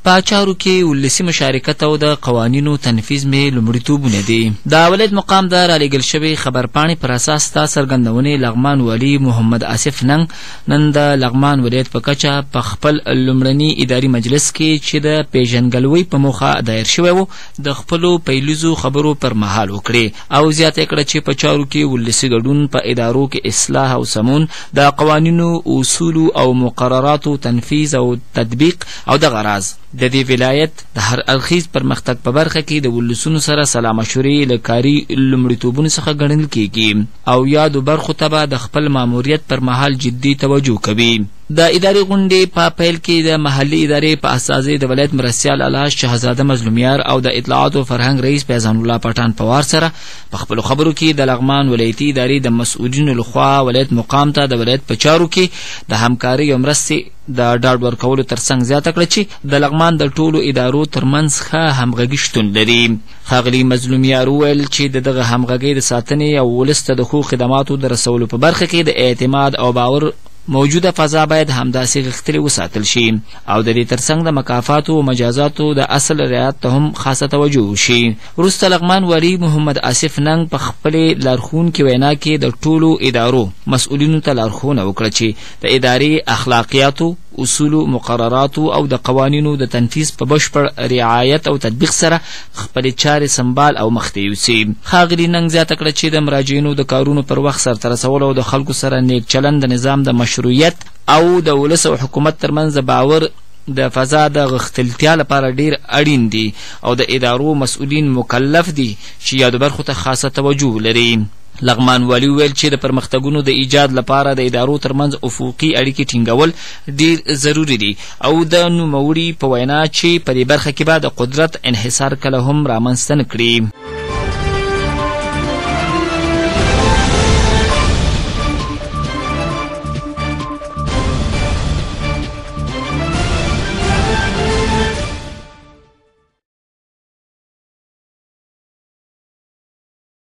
په چارو کې ولسي مشارکت او د قوانینو تنفیذ مې لومړیتوبونه دي. د ولایت مقام د رالیږل شوې خبرپاڼې پر اساس د څرګندونې لغمان والي محمد آصف نن د لغمان ولایت په کچه په خپل لومړني اداري مجلس کې چې د پیژنګلوۍ په موخه دایر شوی و د خپلو پیلیزو خبرو پر مهال وکړې او زیاته کړه چې په چارو کې ولسي ګډون په ادارو کې اصلاح او سمون د قوانینو اصولو او مقرراتو تنفیذ او تطبیق او د غراز د دې ولایت د هر اړخیز پرمختګ په برخه کې د ولسونو سره سلا مشورې له کاري لومړیتوبونو څخه ګڼل کېږي او یادو برخو ته به د خپل ماموریت پر مهال جدي توجه کوي. د اداري غونډې په پیل کې د محلي ادارې په اساسي د ولایت مرستیال اعلی شهزاده مظلومیار او د اطلاعات او فرهنګ رئیس فیضان الله پټان پوار سره په خپل خبرو کې د لغمان ولایتي ادارې د مسؤلینو لخوا ولایت مقام ته د ولایت په چارو کې د همکارۍ او مرستې د ډاډ ورکولو ترڅنګ زیاته کړه چې د لغمان د ټولو ادارو ترمنځ ښه همغږي شتون لري. ښاغلي مظلومیار وویل چې دغه همغږۍ د ساتنې او ولس ته د ښو خدماتو د رسولو په برخه کې د اعتماد او باور موجوده فضا باید همداسې غښتلې وساتل شي او د دې ترڅنګ د مکافاتو او مجازاتو د اصل رعایت ته هم خاصه توجه وشي. وروسته لغمان والي محمد آصف ننګ په خپلې لارښوونکې وینا کې د ټولو ادارو مسؤلینو ته لارښوونه وکړه چې د ادارې اخلاقیاتو اصولو مقرراتو او د قوانینو د تنفیذ په بشپړ رعایت او تطبیق سره خپلې چارې سنبال او مخته یوسي. ښاغلي ننګ زیاته کړه چې د مراجعینو د کارونو پر وخت سرته رسول او د خلکو سره نیک چلند د نظام د مشروعیت او د ولس او حکومت ترمنځ د باور د فضا د غښتلتیا لپاره ډیر اړین دي او د ادارو مسؤلین مکلف دي چې یادو برخو ته خاصه توجه لري. لغمان والي وویل چې د پرمختګونو د ایجاد لپاره د ادارو ترمنځ افقي اړیکې ټینګول ډیر ضروري دي او د نوموړي په وینا چې په دې برخه کې به د قدرت انحصار کله هم رامنځته نه کړي.